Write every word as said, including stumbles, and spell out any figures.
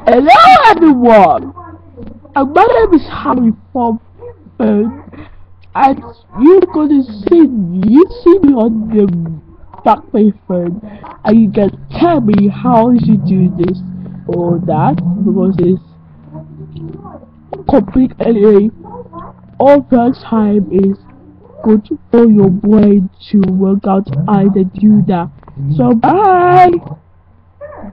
Hello everyone, uh, my name is Harry from Fern, and you're gonna see me, you see me on the Backpay Fern, and you can tell me how you should do this or that, because it's completely all the time is good for your brain to work out either do that. So bye!